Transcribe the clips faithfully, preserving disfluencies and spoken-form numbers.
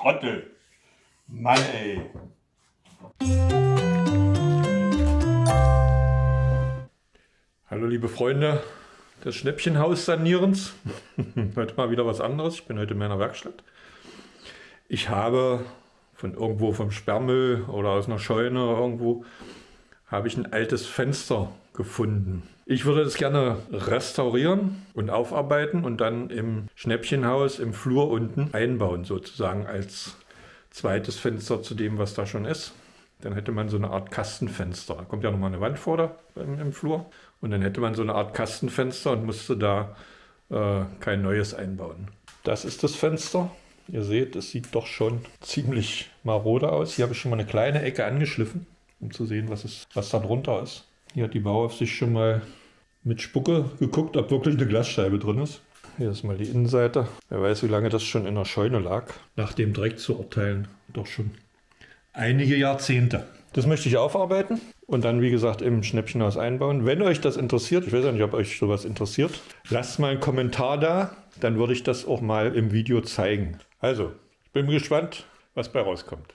Trottel. Mann, ey. Hallo liebe Freunde des Schnäppchenhaus-Sanierens. Heute mal wieder was anderes. Ich bin heute in meiner Werkstatt. Ich habe von irgendwo vom Sperrmüll oder aus einer Scheune oder irgendwo habe ich ein altes Fenster gefunden. Ich würde das gerne restaurieren und aufarbeiten und dann im Schnäppchenhaus im Flur unten einbauen, sozusagen als zweites Fenster zu dem, was da schon ist. Dann hätte man so eine Art Kastenfenster. Da kommt ja nochmal eine Wand vor da im, im Flur. Und dann hätte man so eine Art Kastenfenster und musste da äh, kein neues einbauen. Das ist das Fenster. Ihr seht, es sieht doch schon ziemlich marode aus. Hier habe ich schon mal eine kleine Ecke angeschliffen, um zu sehen, was, es, was da drunter ist. Hier hat die Bauaufsicht schon mal mit Spucke geguckt, ob wirklich eine Glasscheibe drin ist. Hier ist mal die Innenseite. Wer weiß, wie lange das schon in der Scheune lag. Nach dem Dreck zu urteilen, doch schon einige Jahrzehnte. Das möchte ich aufarbeiten und dann, wie gesagt, im Schnäppchenhaus einbauen. Wenn euch das interessiert, ich weiß ja nicht, ob euch sowas interessiert, lasst mal einen Kommentar da, dann würde ich das auch mal im Video zeigen. Also, ich bin gespannt, was bei rauskommt.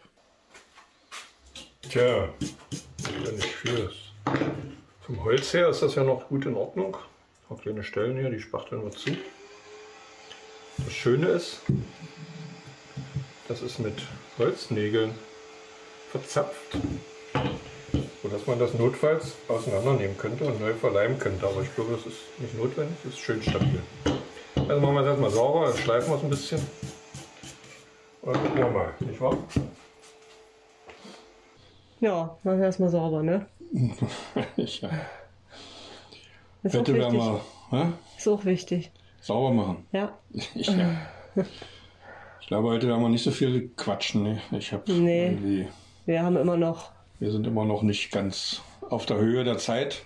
Tja, wenn nicht viel ist. Vom Holz her ist das ja noch gut in Ordnung. Ein paar kleine Stellen hier, die spachteln wir zu. Das Schöne ist, das ist mit Holznägeln verzapft, sodass man das notfalls auseinandernehmen könnte und neu verleimen könnte. Aber ich glaube, das ist nicht notwendig, das ist schön stabil. Also machen wir das erstmal sauber, dann schleifen wir es ein bisschen. Und dann gucken wir mal, nicht wahr? Ja, machen wir erstmal sauber, ne? Ja. Ist auch Hätte wir wichtig. mal hä? Ist auch wichtig. Sauber machen. Ja. Ich, ja. Ich glaube, heute werden wir nicht so viel quatschen. Ne? Ich habe Nee. irgendwie. Wir haben immer noch. Wir sind immer noch nicht ganz auf der Höhe der Zeit.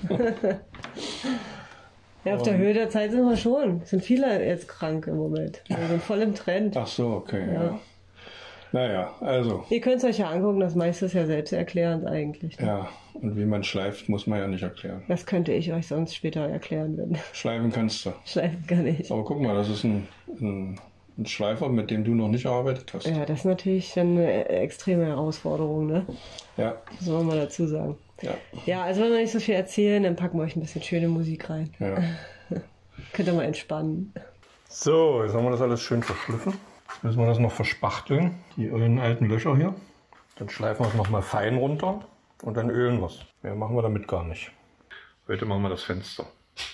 Ja, auf der Höhe der Zeit sind wir schon. Es sind viele jetzt krank im Moment. Wir sind voll im Trend. Ach so, okay. Ja. Ja. Naja, also. Ihr könnt es euch ja angucken, das meiste ist ja selbsterklärend eigentlich. Ne? Ja, und wie man schleift, muss man ja nicht erklären. Das könnte ich euch sonst später erklären, wenn. Schleifen kannst du. Schleifen kann ich. Aber guck mal, das ist ein, ein, ein Schleifer, mit dem du noch nicht gearbeitet hast. Ja, das ist natürlich eine extreme Herausforderung, ne? Ja. Das wollen wir dazu sagen. Ja. Ja, also wenn wir nicht so viel erzählen, dann packen wir euch ein bisschen schöne Musik rein. Ja. Könnt ihr mal entspannen. So, jetzt haben wir das alles schön verschliffen. Jetzt müssen wir das noch verspachteln, die alten Löcher hier. Dann schleifen wir es nochmal fein runter und dann ölen wir es. Mehr machen wir damit gar nicht. Heute machen wir das Fenster.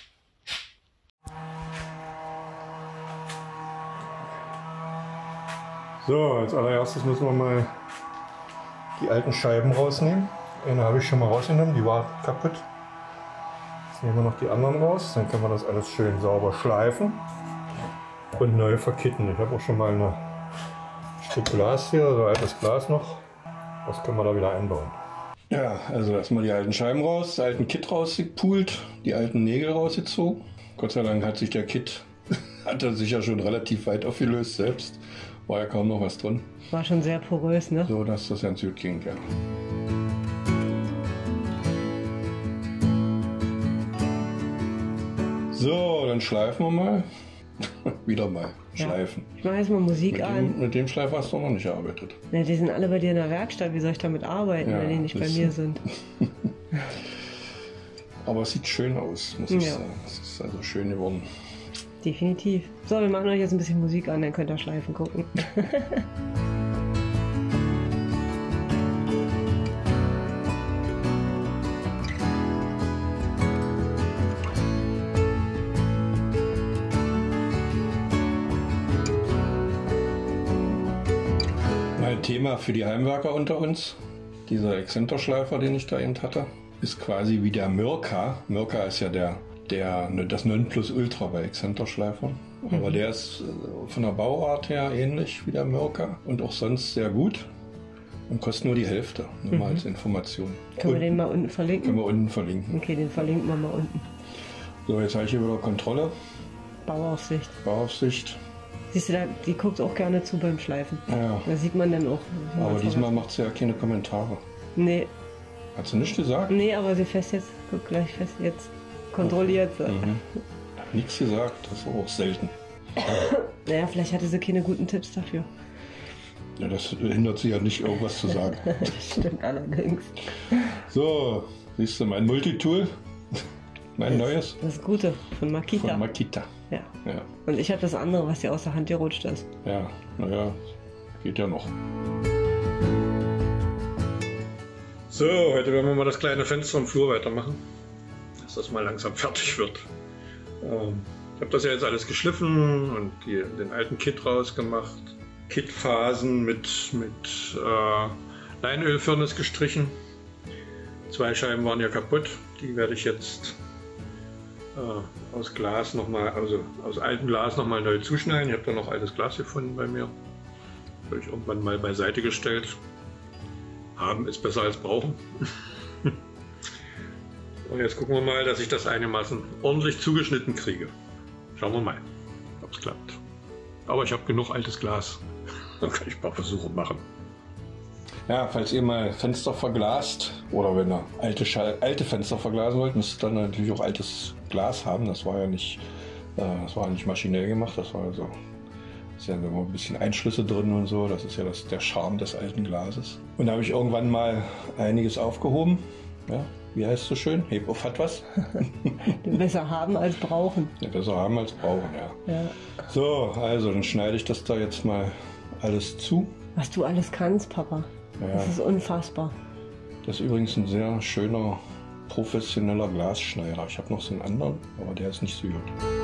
So, als allererstes müssen wir mal die alten Scheiben rausnehmen. Eine habe ich schon mal rausgenommen, die war kaputt. Jetzt nehmen wir noch die anderen raus, dann können wir das alles schön sauber schleifen und neu verkitten. Ich habe auch schon mal ein Stück Glas hier, so altes Glas noch. Das können wir da wieder einbauen. Ja, also erstmal die alten Scheiben raus, den alten Kit rausgepult, die alten Nägel rausgezogen. Gott sei Dank hat sich der Kit, hat er sich ja schon relativ weit aufgelöst selbst. War ja kaum noch was drin. War schon sehr porös, ne? So, dass das ganz gut ging, ja. So, dann schleifen wir mal. Wieder mal schleifen. Ja. Ich mache jetzt mal Musik Mit an. dem, mit dem Schleifer hast du noch nicht gearbeitet. Ja, die sind alle bei dir in der Werkstatt. Wie soll ich damit arbeiten, Ja, wenn die nicht bei das- mir sind? Aber es sieht schön aus, muss ich Ja. sagen. Es ist also schön geworden. Definitiv. So, wir machen euch jetzt ein bisschen Musik an, dann könnt ihr Schleifen gucken. Mein Thema für die Heimwerker unter uns, dieser Exzenterschleifer, den ich da eben hatte, ist quasi wie der Mirka. Mirka ist ja der, der, das Nonplusultra bei Exzenterschleifern. Aber der ist von der Bauart her ähnlich wie der Mirka und auch sonst sehr gut und kostet nur die Hälfte, nur mal als Information. Können wir Und den mal unten verlinken? können wir unten verlinken. Okay, den verlinken wir mal unten. So, jetzt habe ich hier wieder Kontrolle, Bauaufsicht. Bauaufsicht. Siehst du, da, die guckt auch gerne zu beim Schleifen. Ja, Da sieht man dann auch. wie man aber diesmal voran- macht sie ja keine Kommentare. Nee, Hat sie nicht gesagt? nee, aber sie fest jetzt. Guck gleich fest jetzt. Kontrolliert sie. Mhm. Nichts gesagt, das ist auch selten. Naja, vielleicht hatte sie keine guten Tipps dafür. Ja, das hindert sie ja nicht, irgendwas zu sagen. Das stimmt allerdings. So, siehst du mein Multitool? Mein das, neues? Das Gute von Makita. Von Makita. Ja. Ja. Und ich habe das andere, was dir aus der Hand gerutscht ist. Ja, naja, geht ja noch. So, heute werden wir mal das kleine Fenster im Flur weitermachen, dass das mal langsam fertig wird. Ähm, ich habe das ja jetzt alles geschliffen und die, den alten Kit rausgemacht. Kitphasen mit, mit äh, Leinölfirnis gestrichen. Zwei Scheiben waren ja kaputt, die werde ich jetzt äh, aus Glas noch mal, also aus altem Glas nochmal neu zuschneiden. Ich habe da noch altes Glas gefunden bei mir. Habe ich irgendwann mal beiseite gestellt. Haben ist besser als brauchen. Und jetzt gucken wir mal, dass ich das einigermaßen ordentlich zugeschnitten kriege. Schauen wir mal, ob es klappt. Aber ich habe genug altes Glas. Dann kann ich ein paar Versuche machen. Ja, falls ihr mal Fenster verglast oder wenn ihr alte, Schall, alte Fenster verglasen wollt, müsst ihr dann natürlich auch altes Glas haben. Das war ja nicht, äh, das war nicht maschinell gemacht. Das war also, ist ja immer ein bisschen Einschlüsse drin und so. Das ist ja das, der Charme des alten Glases. Und da habe ich irgendwann mal einiges aufgehoben. Ja, wie heißt es so schön? Heb auf hat was. Besser haben als brauchen. Ja, besser haben als brauchen, ja. ja. So, also dann schneide ich das da jetzt mal alles zu. Was du alles kannst, Papa. Ja. Das ist unfassbar. Das ist übrigens ein sehr schöner, professioneller Glasschneider. Ich habe noch so einen anderen, aber der ist nicht so gut.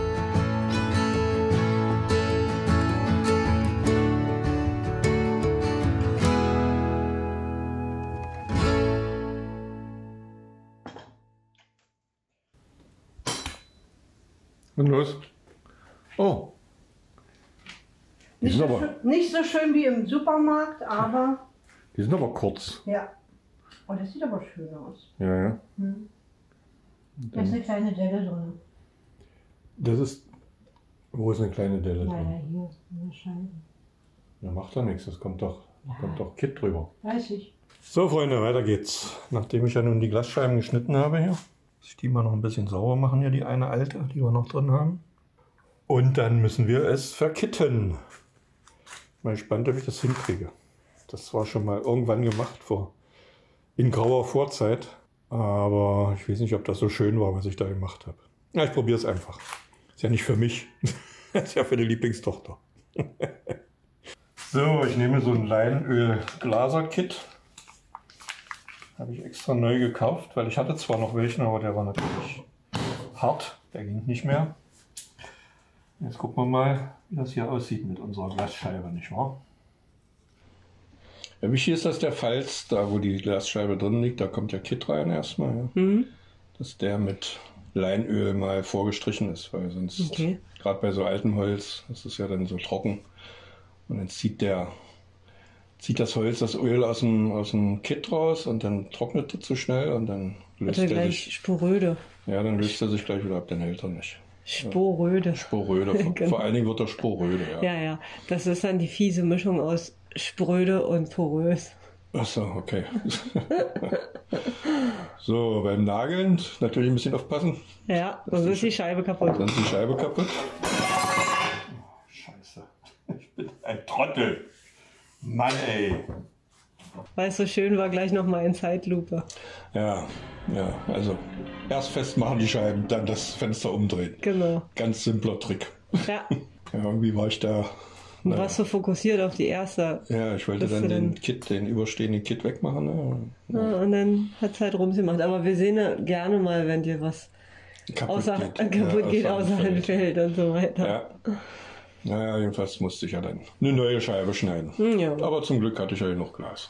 Und los. Oh. Nicht so, schön, nicht so schön wie im Supermarkt, aber... Die sind aber kurz. Ja. Oh, das sieht aber schön aus. Ja, ja. Hm. Da ist eine kleine Delle drin. Das ist... Wo ist eine kleine Delle drin? Ja, ja, hier. In der Scheibe. Ja, macht doch nichts. Das kommt doch, ja. kommt doch Kit drüber. Weiß ich. So, Freunde, weiter geht's. Nachdem ich ja nun die Glasscheiben geschnitten habe hier, muss ich die mal noch ein bisschen sauber machen, hier die eine alte, die wir noch drin haben. Und dann müssen wir es verkitten. Mal gespannt, ob ich das hinkriege. Das war schon mal irgendwann gemacht, vor in grauer Vorzeit. Aber ich weiß nicht, ob das so schön war, was ich da gemacht habe. Ja, ich probiere es einfach. Ist ja nicht für mich. Ist ja für die Lieblingstochter. So, ich nehme so ein Leinöl-Glaser-Kit. Habe ich extra neu gekauft, weil ich hatte zwar noch welchen, aber der war natürlich hart. Der ging nicht mehr. Jetzt gucken wir mal, wie das hier aussieht mit unserer Glasscheibe, nicht wahr? Ja, wichtig ist, dass der Falz, da wo die Glasscheibe drin liegt, da kommt der Kit rein erstmal. Ja? Mhm. Dass der mit Leinöl mal vorgestrichen ist, weil sonst, okay. Gerade bei so altem Holz, das ist ja dann so trocken. Und dann zieht der, zieht das Holz das Öl aus dem, aus dem Kit raus und dann trocknet er zu schnell und dann löst er sich. Sporöde. Ja, dann löst er sich gleich wieder ab, den hält er nicht. Sporöde. Sporöde. Vor, genau. Vor allen Dingen wird er sporöde, ja. Ja, ja. Das ist dann die fiese Mischung aus spröde und porös. Ach so, okay. So, beim Nageln natürlich ein bisschen aufpassen. Ja, sonst ist die Scheibe kaputt. Dann ist die Scheibe kaputt. Oh, Scheiße. Ich bin ein Trottel. Mann, ey. Weil es so schön war, gleich nochmal in Zeitlupe. Ja, ja, also erst festmachen die Scheiben, dann das Fenster umdrehen. Genau. Ganz simpler Trick. Ja. Ja, irgendwie war ich da... Du naja. warst so fokussiert auf die erste. Ja, ich wollte dann den Kit, den überstehenden Kit wegmachen. Ne? Ja. Ja, und dann hat es halt rumgemacht. Aber wir sehen ja gerne mal, wenn dir was kaputt außer, geht, äh, kaputt ja, geht außer dem Feld und so weiter. Ja. Naja, jedenfalls musste ich ja dann eine neue Scheibe schneiden. Ja. Aber zum Glück hatte ich ja noch Glas.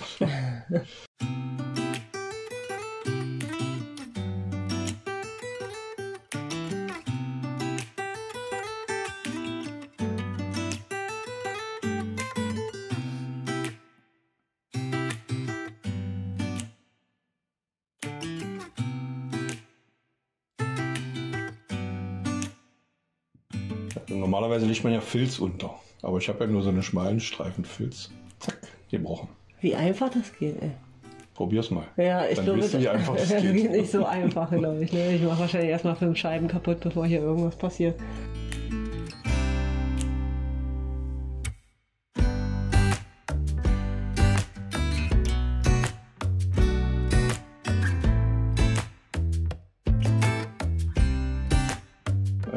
Normalerweise legt man ja Filz unter, aber ich habe ja nur so einen schmalen Streifen Filz. Zack, gebrochen. Wie einfach das geht, ey. Probier's mal. Ja, ich Dann glaube, weißt du, wie einfach das geht. geht. Nicht so einfach, glaube ich. Ne? Ich mache wahrscheinlich erstmal fünf Scheiben kaputt, bevor hier irgendwas passiert.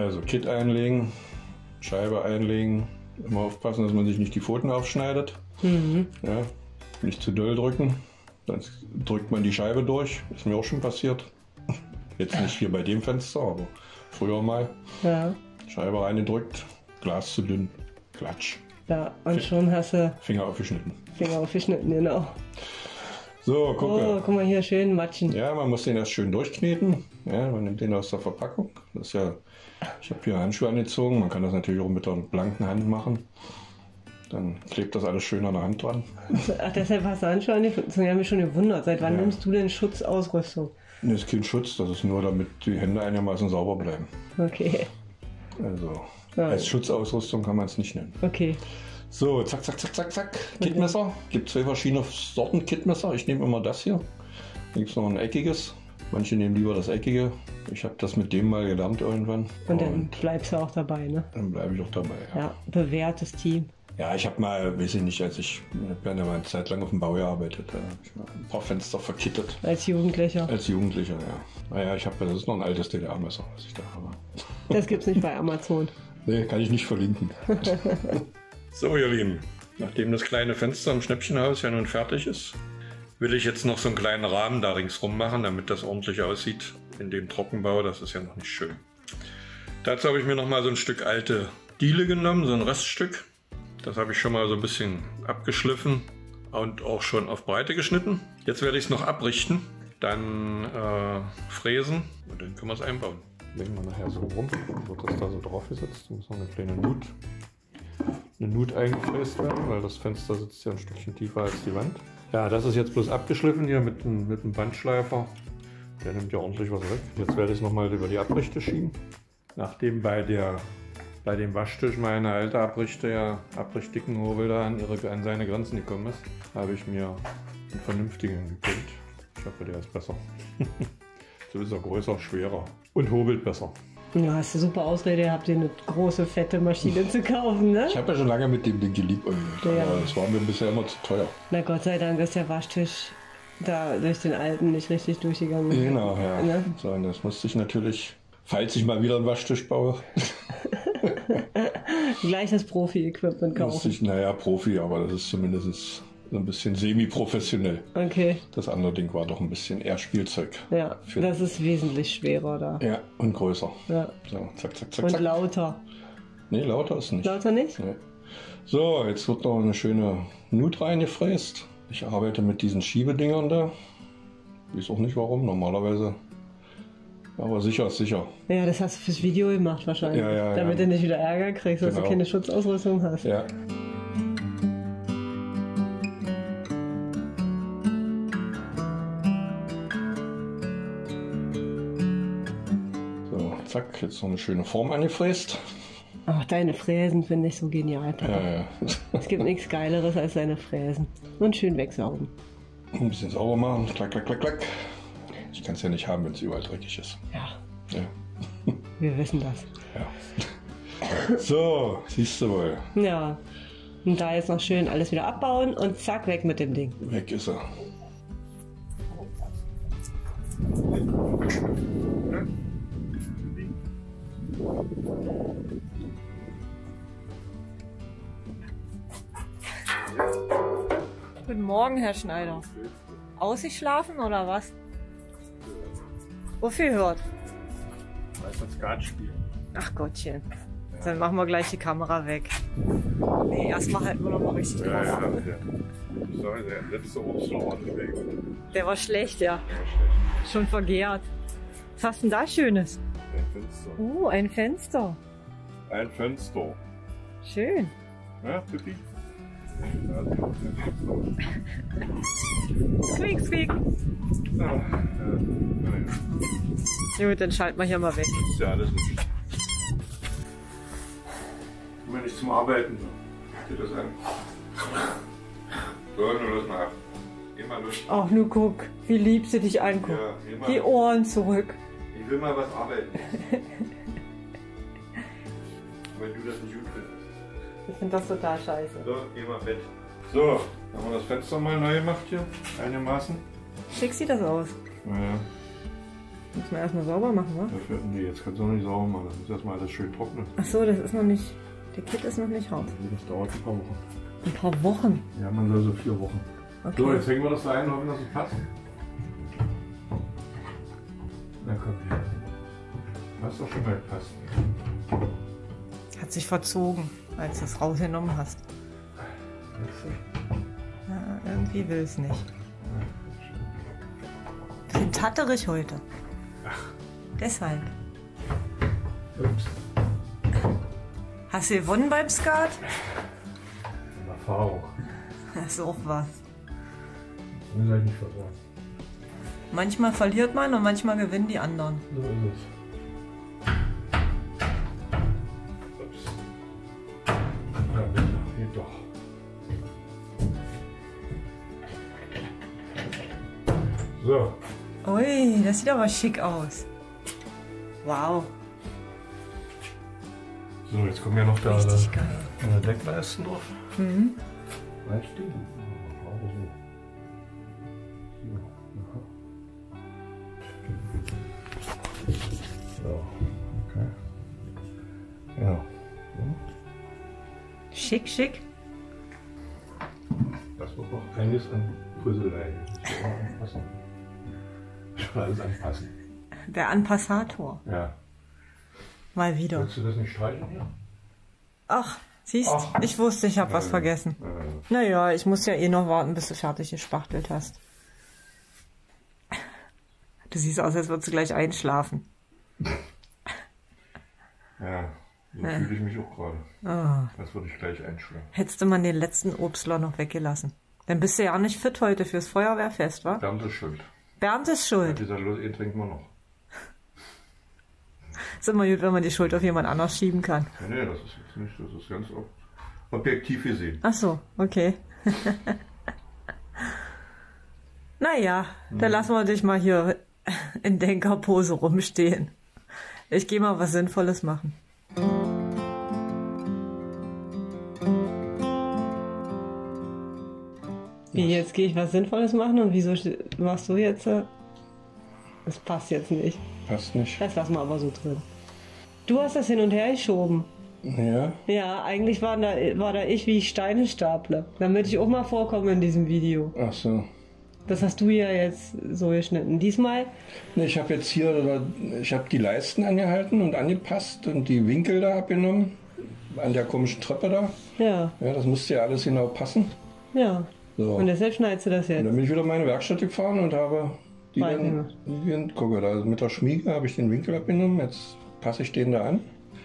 Also Kit einlegen, Scheibe einlegen, immer aufpassen, dass man sich nicht die Pfoten aufschneidet. Mhm. Ja, nicht zu doll drücken, dann drückt man die Scheibe durch, ist mir auch schon passiert. Jetzt nicht hier bei dem Fenster, aber früher mal. Ja. Scheibe reingedrückt, Glas zu dünn, Klatsch. Ja, und schon hast du Finger aufgeschnitten. Finger aufgeschnitten, genau. So, guck mal. Oh, guck mal hier, schön matschen. Ja, man muss den erst schön durchkneten. Ja, man nimmt den aus der Verpackung. Das ist ja, ich habe hier Handschuhe angezogen. Man kann das natürlich auch mit der blanken Hand machen. Dann klebt das alles schön an der Hand dran. Ach, deshalb hast du Handschuhe angezogen? Ich habe mich schon gewundert. Seit wann ja. nimmst du denn Schutzausrüstung? Das ist kein Schutz, das ist nur, damit die Hände einigermaßen sauber bleiben. Okay. Also, ja. als Schutzausrüstung kann man es nicht nennen. Okay. So, zack, zack, zack, zack, zack. Kittmesser. Okay. Gibt zwei verschiedene Sorten Kittmesser. Ich nehme immer das hier. Dann gibt es noch ein eckiges. Manche nehmen lieber das eckige. Ich habe das mit dem mal gelernt irgendwann. Und dann Und bleibst du auch dabei, ne? Dann bleibe ich auch dabei, ja. Ja, bewährtes Team. Ja, ich habe mal, weiß ich nicht, als ich, ich habe ja mal eine Zeit lang auf dem Bau gearbeitet, da habe ich mal ein paar Fenster verkittet. Als Jugendlicher? Als Jugendlicher, ja. Naja, ich habe, das ist noch ein altes D D R-Messer, was ich da habe. Das gibt's nicht bei Amazon. Nee, kann ich nicht verlinken. So, ihr Lieben, nachdem das kleine Fenster im Schnäppchenhaus ja nun fertig ist, will ich jetzt noch so einen kleinen Rahmen da ringsrum machen, damit das ordentlich aussieht in dem Trockenbau. Das ist ja noch nicht schön. Dazu habe ich mir noch mal so ein Stück alte Diele genommen, so ein Reststück. Das habe ich schon mal so ein bisschen abgeschliffen und auch schon auf Breite geschnitten. Jetzt werde ich es noch abrichten, dann äh, fräsen und dann können wir es einbauen. Legen wir nachher so rum, dann wird das da so drauf gesetzt. Da muss noch eine kleine Nut, eine Nut eingefräst werden, weil das Fenster sitzt ja ein Stückchen tiefer als die Wand. Ja, das ist jetzt bloß abgeschliffen hier mit einem, mit einem Bandschleifer. Der nimmt ja ordentlich was weg. Jetzt werde ich es nochmal über die Abrichte schieben. Nachdem bei der bei dem Waschtisch meine alte Abrichte, ja, Abrichtdickenhobel da an, ihre, an seine Grenzen gekommen ist, habe ich mir einen vernünftigen gekauft. Ich hoffe, der ist besser. So ist er größer, schwerer und hobelt besser. Ja, hast du super Ausrede gehabt, dir eine große, fette Maschine zu kaufen, ne? Ich habe ja schon lange mit dem Ding geliebäugelt, ja. Aber das war mir bisher immer zu teuer. Na Gott sei Dank ist der Waschtisch da durch den alten nicht richtig durchgegangen. Genau, ja. Ne? So, und das musste ich natürlich, falls ich mal wieder einen Waschtisch baue, gleich das Profi-Equipment kaufen. Musste ich, naja, Profi, aber das ist zumindest so ein bisschen semi-professionell. Okay. Das andere Ding war doch ein bisschen eher Spielzeug. Ja, das ist wesentlich schwerer da. Ja, und größer. Ja. So, zack, zack, zack, und zack. lauter. Nee, lauter ist nicht. Lauter nicht? Nee. So, jetzt wird noch eine schöne Nut reingefräst. Ich arbeite mit diesen Schiebedingern da. Ich weiß auch nicht warum, normalerweise. Aber sicher ist sicher. Ja, das hast du fürs Video gemacht wahrscheinlich. Ja, ja, damit ja. du nicht wieder Ärger kriegst, dass genau. du keine Schutzausrüstung hast. Ja. So, zack, jetzt noch eine schöne Form angefräst. Ach, deine Fräsen finde ich so genial, Papa. Ja, ja. Es gibt nichts Geileres als deine Fräsen. Und schön wegsaugen. Ein bisschen sauber machen, klack, klack, klack, klack. Ich kann es ja nicht haben, wenn es überall dreckig ist. Ja. Ja. Wir wissen das. Ja. So, siehst du wohl. Ja. Und da jetzt noch schön alles wieder abbauen und zack, weg mit dem Ding. Weg ist er. Guten Morgen, Herr Schneider. Ausgeschlafen oder was? Wofür hört? Lass uns Skat spielen. Ach Gottchen. Ja. Dann machen wir gleich die Kamera weg. Nee, erstmal halten wir noch mal richtig ja, drauf. Ja, ja. So, der letzte Obstler weg. Der war schlecht, ja. Der war schlecht. Schon vergehrt. Was hast du denn da Schönes? Ein Fenster. Oh, uh, ein Fenster. Ein Fenster. Schön. Ja, Pippi? Squeak, squeak. Ja, ja, ja. Gut, dann schalten wir hier mal weg. Das ist ja alles nicht. Komm ja nicht zum Arbeiten. Geht das an? So, nur los mal ab. Geh mal los. Ach, nur guck, wie lieb sie dich anguckt. Ja, geh mal. Die Ohren zurück. Ich will mal was arbeiten. Wenn du das nicht gut findest. Ich finde das total scheiße. So, geh mal Bett. So, haben wir das Fenster mal neu gemacht hier, einigermaßen. Schick sieht das aus. Naja. Muss man erstmal sauber machen, wa? Ja, nee, jetzt kannst du noch nicht sauber machen. Das muss erstmal alles schön trocknen. Ach so, das ist noch nicht. Der Kit ist noch nicht raus. Das dauert ein paar Wochen. Ein paar Wochen? Ja, man soll so vier Wochen. Okay. So, jetzt hängen wir das da ein und hoffen, dass es passt. Na komm her. Hast doch schon mal gepasst. Hat sich verzogen, als du es rausgenommen hast. Ja, irgendwie will es nicht. Bisschen tatterig heute. Ach. Deshalb. Ups. Hast du gewonnen beim Skat? Erfahrung. Das ist auch was. Das ist halt nicht verloren. Manchmal verliert man und manchmal gewinnen die anderen. So ist es. Ups. Ja, bitte. Geht doch. So. Ui, das sieht aber schick aus. Wow. So, jetzt kommen ja noch da Richtig geil. eine Deckleisten drauf. Mhm. Weißt du? So, okay. Ja. Schick, schick. Das wird noch einiges an Puzzlei. Anpassen. Schon alles anpassen. Der Anpassator. Ja. Mal wieder. Willst du das nicht streichen hier? Ach, siehst, Ach. ich wusste, ich habe was Ja, vergessen. ja, ja. Naja, ich muss ja eh noch warten, bis du fertig gespachtelt hast. Du siehst aus, als würdest du gleich einschlafen. Ja, so Ja. fühle ich mich auch gerade. Oh. Das würde ich gleich einschlafen. Hättest du mal den letzten Obstler noch weggelassen. Dann bist du ja auch nicht fit heute fürs Feuerwehrfest, wa? Bernd ist schuld. Bernd ist Ja, schuld. dieser Los, ihn trinken wir noch. Ist immer gut, wenn man die Schuld auf jemand anders schieben kann. Ja, nee, das ist jetzt nicht, das ist ganz ob objektiv gesehen. Ach so, okay. Naja, dann lassen wir dich mal hier in Denkerpose rumstehen. Ich gehe mal was Sinnvolles machen. Wie, jetzt gehe ich was Sinnvolles machen und wieso machst du jetzt? Das passt jetzt nicht. Passt nicht. Das lassen wir aber so drin. Du hast das hin und her geschoben. Ja. Ja, eigentlich war da, war da ich, wie ich Steine staple. Damit ich auch mal vorkomme in diesem Video. Ach so. Das hast du ja jetzt so geschnitten. Diesmal? Nee, ich habe jetzt hier, ich habe die Leisten angehalten und angepasst und die Winkel da abgenommen. An der komischen Treppe da. Ja. Ja, das musste ja alles genau passen. Ja. So. Und deshalb schneidest du das Und jetzt. dann bin ich wieder in meine Werkstatt gefahren und habe die Weiter dann, gemacht. die, gucke, da mit der Schmiege habe ich den Winkel abgenommen. Jetzt passe ich den da an.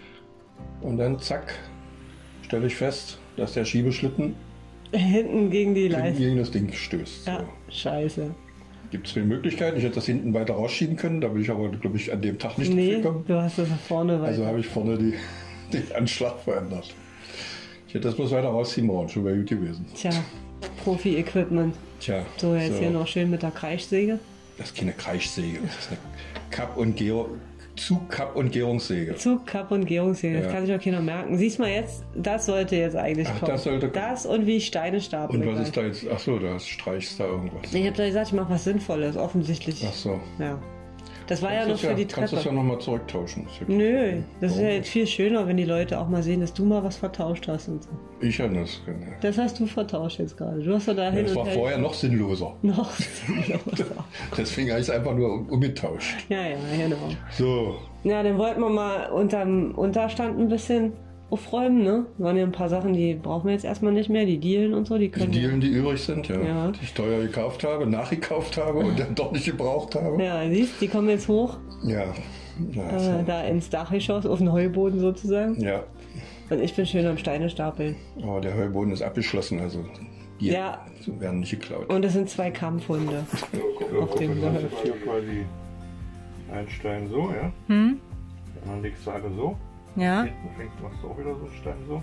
Und dann zack, stelle ich fest, dass der Schiebeschlitten Hinten gegen die Leiste. gegen das Ding stößt. Ja, scheiße. Gibt zwei Möglichkeiten. Ich hätte das hinten weiter rausschieben können. Da bin ich aber, glaube ich, an dem Tag nicht Nee, gekommen. du hast das nach vorne weiter. Also habe ich vorne die, den Anschlag verändert. Ich hätte das bloß weiter rausziehen brauchen, schon wäre gut gewesen. Tja, Profi-Equipment. Tja, So, jetzt hier noch schön mit der Kreischsäge. Das ist keine Kreischsäge, das ist eine Kapp- und Gär Zug-Kapp- und Gärungssäge. Zug, Kapp und Gärungssäge. Das Ja. kann sich auch keiner merken. Siehst mal jetzt, das sollte jetzt eigentlich Ach, kommen. das sollte- Das und wie ich Steine staple. Und was ist da jetzt? Achso, da streichst da irgendwas. Ich habe da gesagt, ich mache was Sinnvolles, offensichtlich. Ach so. Ja. Das war ja noch Kannst für das die Kannst du das ja Treppe. nochmal zurücktauschen. Ist ja gut. Nö, das ist ja Warum jetzt viel schöner, wenn die Leute auch mal sehen, dass du mal was vertauscht hast und so. Ich hatte das. Ja. Das hast du vertauscht jetzt gerade. Du hast doch da hin Das und war her vorher noch sinnloser. noch sinnloser. Deswegen habe ich es einfach nur um- umgetauscht. Ja, ja, genau. So, Ja, dann wollten wir mal unterm Unterstand ein bisschen aufräumen, ne? Waren ja ein paar Sachen, die brauchen wir jetzt erstmal nicht mehr, die Dielen und so, die die können Dielen, die übrig sind, ja, Ja. die ich teuer gekauft habe, nachgekauft habe und dann doch nicht gebraucht habe. ja, siehst, die kommen jetzt hoch, Ja. Ja, äh, so. da ins Dachgeschoss, auf den Heuboden sozusagen. ja. Und ich bin schön am Steine stapeln. Aber der Heuboden ist abgeschlossen, also die Ja. werden nicht geklaut. Und es sind zwei Kampfhunde. Auf dem Gehöft. hier quasi ein Stein so, ja. Hm? Dann legst du alle so. Ja? Hinten fängst, machst du auch wieder so einen Stein so.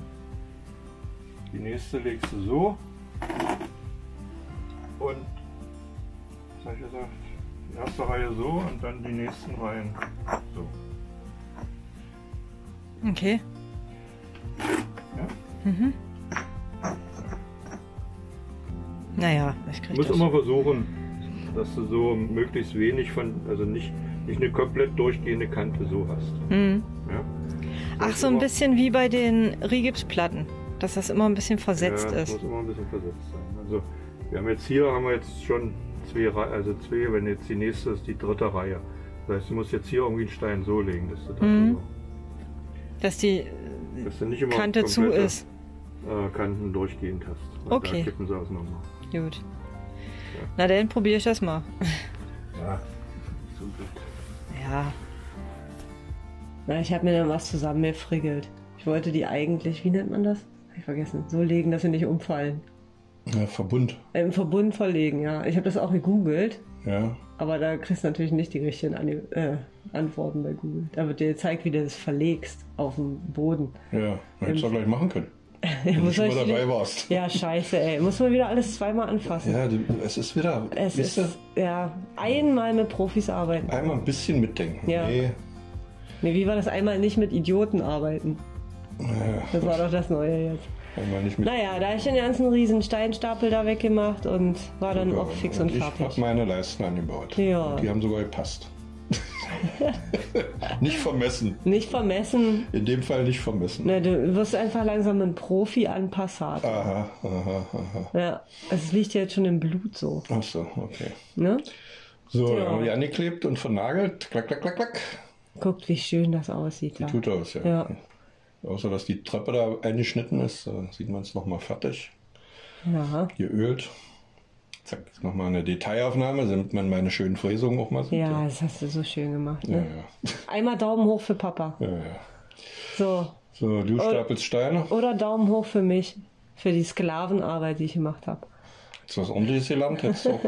Die nächste legst du so. Und, was habe ich gesagt? Die erste Reihe so und dann die nächsten Reihen so. Okay. Ja? Mhm. Naja, ich krieg Du musst das. immer versuchen, dass du so möglichst wenig von, also nicht, nicht eine komplett durchgehende Kante so hast. Mhm. Ja? Ach, so ein bisschen wie bei den Rigipsplatten, dass das immer ein bisschen versetzt ja, das ist. muss immer ein bisschen versetzt sein. Also wir haben jetzt hier haben wir jetzt schon zwei, also zwei, wenn jetzt die nächste ist, die dritte Reihe. Das heißt, du musst jetzt hier irgendwie einen Stein so legen, dass du, Mhm. so, Dass die dass du nicht immer Kante zu komplette, ist. Äh, Kanten durchgehend hast. Weil Okay. Da kippen sie auseinander. Gut. Na dann probiere ich das mal. Ja, so gut. Ja. Na, ich habe mir dann was zusammengefriggelt. Ich wollte die eigentlich, wie nennt man das? Hab ich vergessen. So legen, dass sie nicht umfallen. Ja, Verbund. Im Verbund verlegen, ja. Ich habe das auch gegoogelt, Ja. aber da kriegst du natürlich nicht die richtigen An äh, Antworten bei Google. Da wird dir gezeigt, wie du das verlegst auf dem Boden. Ja, hättest du auch gleich machen können. Ja, Wenn muss du schon mal ich- dabei warst. Ja, scheiße, ey. Muss man wieder alles zweimal anfassen. Ja, du, es ist wieder. Es weißt ist, ja, einmal mit Profis arbeiten. du, einmal ein bisschen mitdenken. Ja. Nee. Nee, wie war das einmal nicht mit Idioten arbeiten? Ja, Das war doch das Neue jetzt. einmal nicht mit. Naja, da habe ich den ganzen riesen Steinstapel da weggemacht und war dann auch fix und ich fertig. habe meine Leisten angebaut. Ja. Die haben sogar gepasst. Nicht vermessen. Nicht vermessen. In dem Fall nicht vermessen. Ne, du wirst einfach langsam ein Profi an Passat. Aha, aha, aha. Ja, es liegt ja jetzt schon im Blut so. Ach so, okay. Ne? So, Ja. haben wir die angeklebt und vernagelt. Klack, klack, klack, klack. Guckt, wie schön das aussieht. Die Da. tut aus, ja. Ja. Außer, dass die Treppe da eingeschnitten ist, da sieht man es nochmal fertig. Ja. Geölt. Zack, nochmal eine Detailaufnahme, damit man meine schönen Fräsungen auch mal sieht. Ja, das hast du so schön gemacht. Ja, Ne? ja. Einmal Daumen hoch für Papa. ja, ja. So. So, du stapelst Steine. Oder Daumen hoch für mich. Für die Sklavenarbeit, die ich gemacht habe. Hast du was ordentliches gelernt? Hättest du auch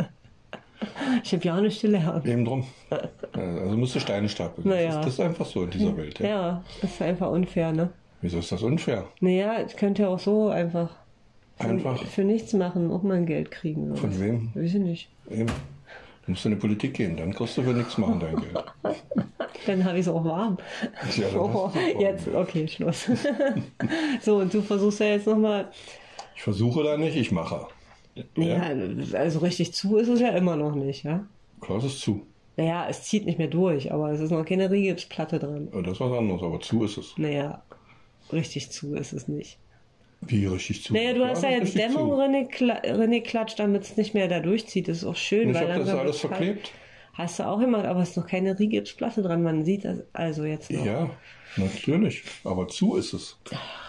Ich habe ja nicht gelernt. eben drum. Also musst du Steine stapeln. Naja. Das, ist, das ist einfach so in dieser Welt. Ja. Ja, das ist einfach unfair, ne? Wieso ist das unfair? Naja, ich könnte ja auch so einfach für, Einfach? für nichts machen, auch mal Geld kriegen. Oder? Von wem? Weiß ich nicht. Eben. Du musst in die Politik gehen, dann kriegst du für nichts machen dein Geld. Dann habe ich es auch warm. Ja, dann Oh, hast du's warm. jetzt, okay, Schluss. So, und du versuchst ja jetzt nochmal. Ich versuche da nicht, ich mache. Ja, also richtig zu ist es ja immer noch nicht, ja? Klar, es ist zu. Naja, es zieht nicht mehr durch, aber es ist noch keine Rigipsplatte dran. Ja, das ist was anderes, aber zu ist es. Naja, richtig zu ist es nicht. Wie richtig zu? Naja, du Klar, hast ja das ist jetzt richtig Dämmung zu. reingeklatscht, damit es nicht mehr da durchzieht. Das ist auch schön. Ich weil habe das langsam alles wird's kalt. verklebt. Hast du auch gemacht, aber es ist noch keine Rigipsplatte dran. Man sieht das also jetzt noch. Ja, natürlich. Aber zu ist es.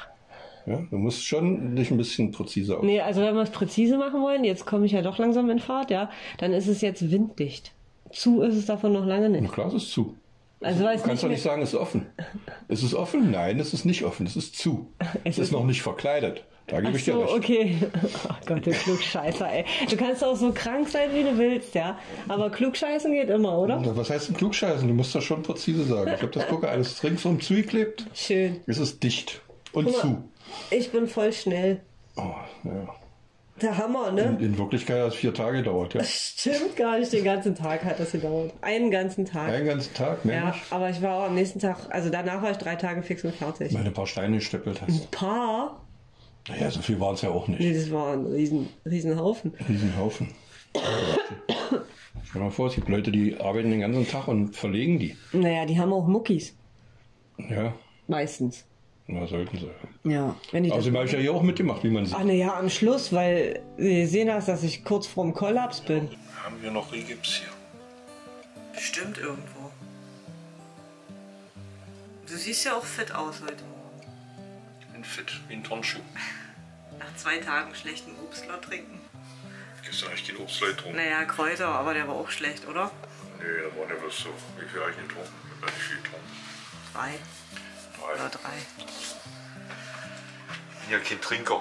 Ja, du musst schon dich ein bisschen präziser aus. Nee, also wenn wir es präzise machen wollen, jetzt komme ich ja doch langsam in Fahrt, ja, dann ist es jetzt winddicht. Zu ist es davon noch lange Na nicht. klar, es ist zu. Also weiß Du kannst doch nicht nicht sagen, es ist offen. Es ist offen? Nein, es ist nicht offen. Es ist zu. Es Es ist ist- noch nicht verkleidet. Da gebe Ach ich dir so, recht. okay. Oh Gott, du Klugscheißer, ey. Du kannst auch so krank sein, wie du willst, ja. Aber Klugscheißen geht immer, oder? Was heißt denn Klugscheißen? Du musst das schon präzise sagen. Ich habe das gucke alles ringsum zugeklebt. Schön. Es ist dicht und Guck mal. zu. Ich bin voll schnell. Oh, ja. Der Hammer, ne? In, in Wirklichkeit hat es vier Tage gedauert. Ja. Stimmt gar nicht, den ganzen Tag hat das gedauert. Einen ganzen Tag. Einen ganzen Tag, mehr Ja, nicht. aber ich war auch am nächsten Tag, also danach war ich drei Tage fix und fertig. Weil du ein paar Steine gesteppelt hast. Paar? Naja, so viel waren es ja auch nicht. Nee, das war ein riesen, riesen Haufen. Riesenhaufen. Stell dir mal vor, es gibt Leute, die arbeiten den ganzen Tag und verlegen die. Naja, die haben auch Muckis. Ja, Meistens. na, sollten sie. Ja. Wenn ich das Außerdem habe ich ja hier auch mitgemacht, wie man sieht. Ach naja, am Schluss, weil du gesehen hast, dass ich kurz vorm Kollaps bin. Haben wir noch Rigips hier? Bestimmt irgendwo. Du siehst ja auch fit aus heute Morgen. Ich bin fit, wie ein Turnschuh. Nach zwei Tagen schlechten Obstler trinken. Gestern habe ich kein Obstler getrunken. Naja, Kräuter, aber der war auch schlecht, oder? Nee, da war nicht bloß so. Wie viel habe ich getrunken? Ich habe nicht viel getrunken. Drei Drei. oder drei. Ich bin ja kein Trinker.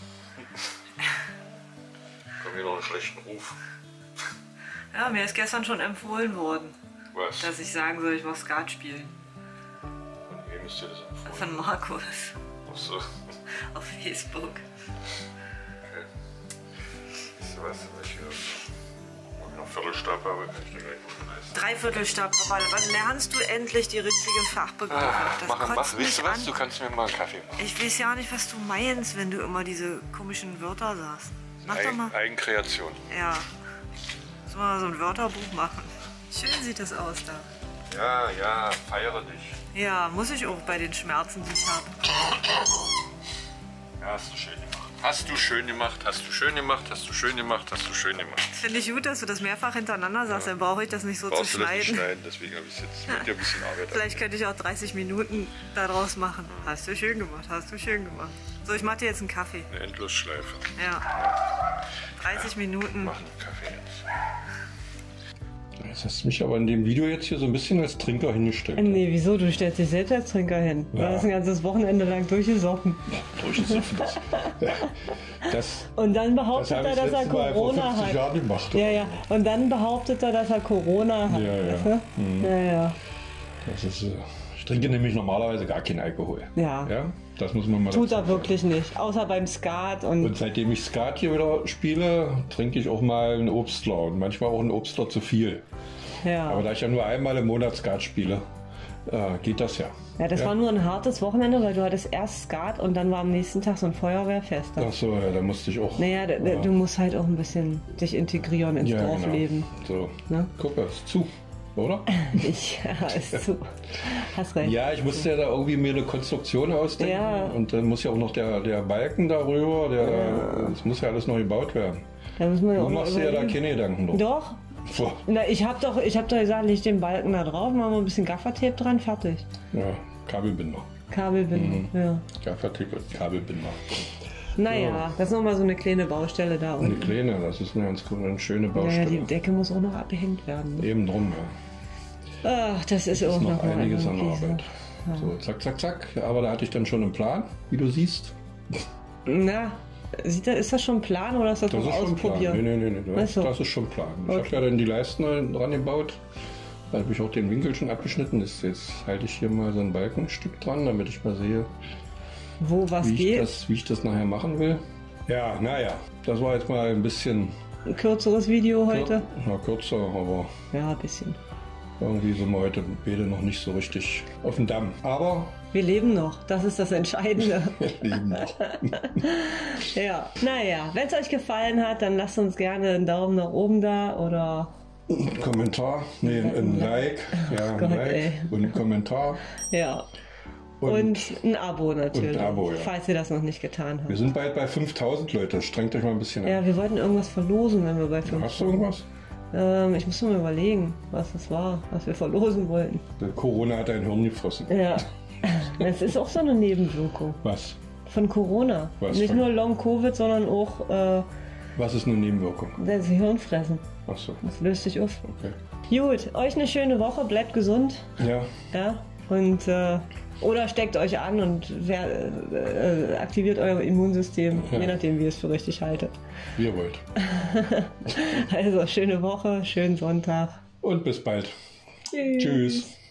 Ich habe hier noch einen schlechten Ruf. Ja, mir ist gestern schon empfohlen worden, Was? dass ich sagen soll, ich will Skat spielen. Von wem ist dir das empfohlen? Von Markus Ach so. auf Facebook. Okay. Weißt du was? Wenn ich hier wenn ich noch Viertelstab habe, kann ich dir gleich noch leisten. Dreiviertelstab, Papa. Wann lernst du endlich die richtigen Fachbegriffe? Das mach, kotzt mach. mich Weißt du was? an. Du kannst mir mal einen Kaffee machen. Ich weiß ja nicht, was du meinst, wenn du immer diese komischen Wörter sagst. Mach doch mal. Eigenkreation. Ja. Müssen wir mal so ein Wörterbuch machen. Schön sieht das aus da. Ja, ja, feiere dich. Ja, muss ich auch bei den Schmerzen, die ich habe. Ja, hast du schön gemacht. Hast du schön gemacht, hast du schön gemacht, hast du schön gemacht, hast du schön gemacht. Finde ich gut, dass du das mehrfach hintereinander sagst, ja. Dann brauche ich das nicht so Brauchst zu du schneiden. Das nicht schneiden, deswegen habe ich jetzt mit dir ein bisschen Arbeit. Vielleicht könnte ich auch dreißig Minuten daraus machen. Hast du schön gemacht, hast du schön gemacht. So, ich mache dir jetzt einen Kaffee. Eine Endlosschleife. Ja. dreißig ja. Minuten. Mach einen Kaffee jetzt. Jetzt hast du mich aber in dem Video jetzt hier so ein bisschen als Trinker hingestellt. Nee, wieso? Du stellst dich selbst als Trinker hin. Du Ja. hast ein ganzes Wochenende lang durchgesoffen. Durchgesoffen. Das, das, Und dann behauptet das habe er, ich dass er letztes Mal vor Corona fünfzig hat. Jahren gemacht. Ja, ja. Und dann behauptet er, dass er Corona hat. Ja, ja. Weißt du? Mhm. Ja, ja. Das ist, äh, ich trinke nämlich normalerweise gar keinen Alkohol. Ja. Ja, das muss man mal Tut dazu er wirklich nicht. Außer beim Skat. Und, Und seitdem ich Skat hier wieder spiele, trinke ich auch mal einen Obstler und manchmal auch einen Obstler zu viel. ja. Aber da ich ja nur einmal im Monat Skat spiele, äh, geht das ja. ja, das ja? war nur ein hartes Wochenende, weil du hattest erst Skat und dann war am nächsten Tag so ein Feuerwehrfest. Ach so, ja, da musste ich auch. Naja, d- d- du musst halt auch ein bisschen dich integrieren ins ja, Dorfleben. Genau. So, Ne? guck, das ist zu, oder? Ich, ja, ist zu. Hast recht. Ja, ich musste ja da irgendwie mir eine Konstruktion ausdenken. Ja. Und dann muss ja auch noch der, der Balken darüber, der, das muss ja alles noch gebaut werden. Da müssen wir ja Du auch mal machst dir ja da überlegen. keine Gedanken drum. Doch. Boah. Na, ich hab doch, ich hab doch gesagt, leg den Balken da drauf, machen wir ein bisschen Gaffertape dran, fertig. Ja, Kabelbinder. Kabelbinden, Mhm. ja. Gaffertape und Kabelbinder. Naja, das ist nochmal so eine kleine Baustelle da Eine unten. kleine, das ist eine ganz eine schöne Naja, Baustelle. die Decke muss auch noch abgehängt werden. Ne? Eben drum, ja. Ach, das ist Das auch ist noch noch mal einiges an irgendwie so. Arbeit. So, zack, zack, zack. Aber da hatte ich dann schon einen Plan, wie du siehst. Na, sieht er, ist das schon ein Plan oder ist das, Das noch ist schon Plan. ausprobieren? Nee, nee, nee, nee. Ach Das, so. das ist schon Plan. Ich Okay. habe ja dann die Leisten dran gebaut. Da habe ich auch den Winkel schon abgeschnitten. Jetzt, jetzt halte ich hier mal so ein Balkenstück dran, damit ich mal sehe, Wo was wie ich, geht? das, wie ich das nachher machen will. Ja, naja, das war jetzt mal ein bisschen Ein kürzeres Video heute? na, kürzer, aber Ja, ein bisschen. irgendwie sind wir heute beide noch nicht so richtig auf dem Damm. Aber Wir leben noch, das ist das Entscheidende. wir leben noch. Ja, naja, wenn es euch gefallen hat, dann lasst uns gerne einen Daumen nach oben da oder Ein Kommentar, nee, ein Like, ja, ein Gott, Like ey. und ein Kommentar. ja. Und, Und, ein Abo natürlich, und ein Abo, ja. falls ihr das noch nicht getan wir habt. sind bald bei fünftausend Leute, strengt euch mal ein bisschen an. Ja, wir wollten irgendwas verlosen, wenn wir bei fünf Hast du irgendwas? Ähm, ich muss mir mal überlegen, was das war, was wir verlosen wollten. Corona hat dein Hirn gefressen. Ja, das ist auch so eine Nebenwirkung Was? von Corona. Was Nicht von- nur Long-Covid, sondern auch äh, Was ist eine Nebenwirkung? das Hirnfressen. Ach so, Das löst sich auf. okay. Gut, euch eine schöne Woche, bleibt gesund. Ja, Ja, und äh, oder steckt euch an und wer, äh, aktiviert euer Immunsystem, Ja. je nachdem, wie ihr es für richtig haltet. wie ihr wollt. Also, schöne Woche, schönen Sonntag. Und bis bald. Tschüss. Tschüss.